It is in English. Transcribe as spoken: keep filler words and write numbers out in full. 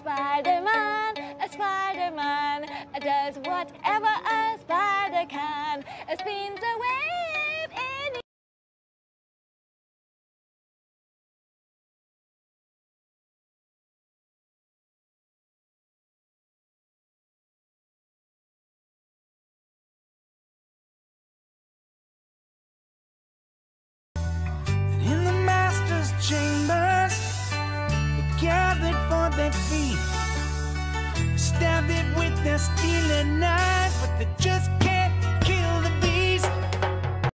Spider-Man, a Spider-Man does whatever a spider can. Spins a web in In the master's chambers, they gathered for their feast, stabbed it with their stealing knives, but they just can't